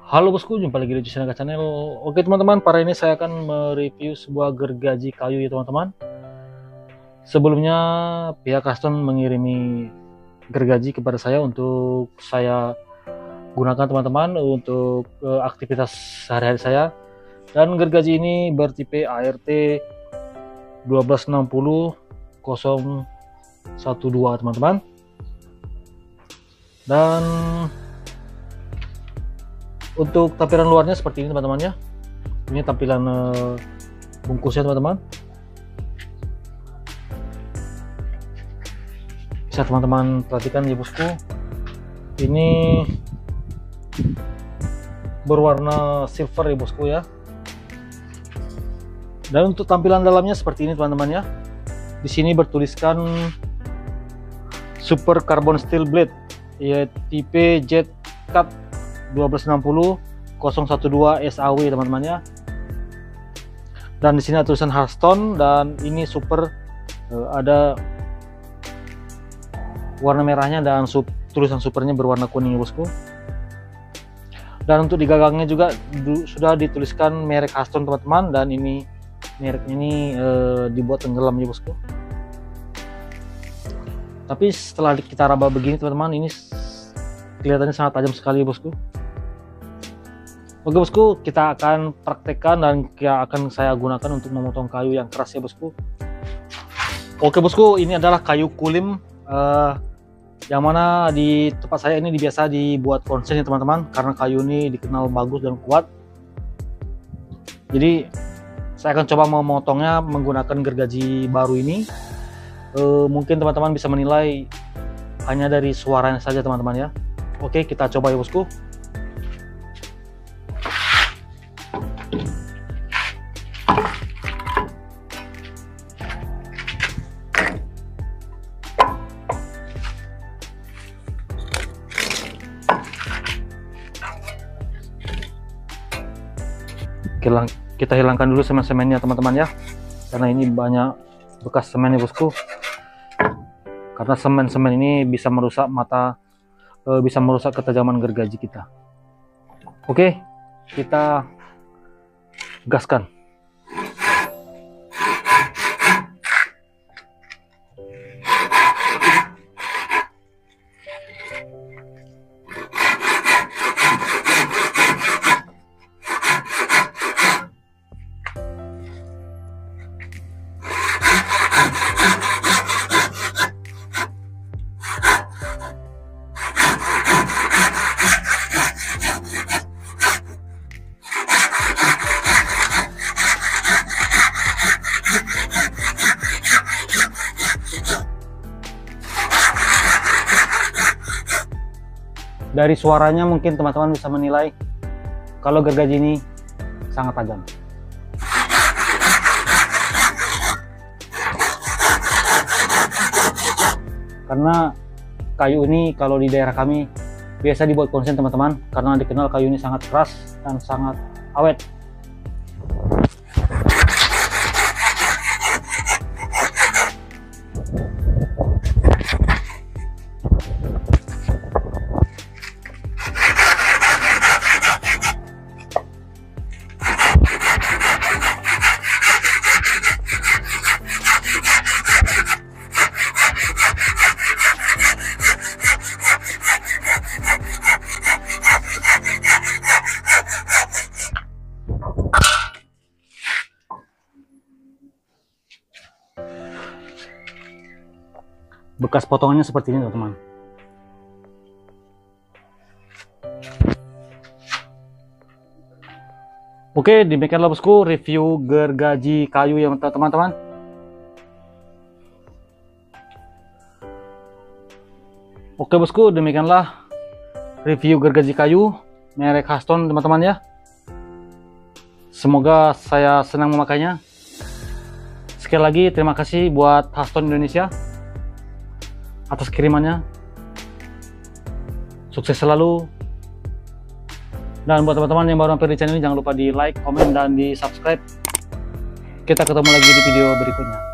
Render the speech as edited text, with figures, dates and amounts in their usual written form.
Halo bosku, jumpa lagi di Jusinaga Channel. Oke teman-teman, pada ini saya akan mereview sebuah gergaji kayu ya teman-teman. Sebelumnya pihak custom mengirimi gergaji kepada saya untuk saya gunakan teman-teman untuk aktivitas sehari-hari saya. Dan gergaji ini bertipe ART 1260 012 teman-teman. Dan untuk tampilan luarnya seperti ini teman-teman ya. Ini tampilan bungkusnya teman-teman. Bisa teman-teman perhatikan ya bosku. Ini berwarna silver ya bosku ya. Dan untuk tampilan dalamnya seperti ini teman-teman ya. Di sini bertuliskan Super Carbon Steel Blade, ya tipe Jet Cut 1260 012 SAW teman-teman ya. Dan di sini ada tulisan Hearthstone dan ini super ada warna merahnya dan tulisan supernya berwarna kuning ya bosku. Dan untuk di gagangnya juga sudah dituliskan merek Hearthstone teman-teman, dan ini merek ini dibuat tenggelam ya bosku. Tapi setelah kita raba begini teman-teman, ini kelihatannya sangat tajam sekali ya bosku. Oke bosku, kita akan praktekkan dan akan saya gunakan untuk memotong kayu yang keras ya bosku. Oke bosku, ini adalah kayu kulim yang mana di tempat saya ini biasa dibuat konsen ya teman-teman, karena kayu ini dikenal bagus dan kuat. Jadi saya akan coba memotongnya menggunakan gergaji baru ini. Mungkin teman-teman bisa menilai hanya dari suaranya saja teman-teman ya. Oke, kita coba ya bosku. Kita hilangkan dulu semen-semennya teman-teman ya, karena ini banyak bekas semen ya bosku. Karena semen-semen ini bisa merusak bisa merusak ketajaman gergaji kita. Oke, kita gaskan. Dari suaranya mungkin teman-teman bisa menilai kalau gergaji ini sangat tajam. Karena kayu ini kalau di daerah kami biasa dibuat konsen teman-teman, karena dikenal kayu ini sangat keras dan sangat awet. Bekas potongannya seperti ini teman-teman. Oke, demikianlah bosku review gergaji kayu yang teman-teman. Oke bosku, demikianlah review gergaji kayu merek Hearthstone teman-teman ya. Semoga saya senang memakainya. Sekali lagi terima kasih buat Hearthstone Indonesia atas kirimannya. Sukses selalu. Dan buat teman-teman yang baru mampir di channel ini, jangan lupa di like, komen, dan di subscribe. Kita ketemu lagi di video berikutnya.